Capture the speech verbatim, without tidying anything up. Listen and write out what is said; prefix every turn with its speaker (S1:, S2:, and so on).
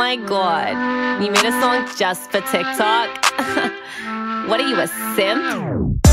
S1: my god. You made a song just for TikTok? What are you, a simp?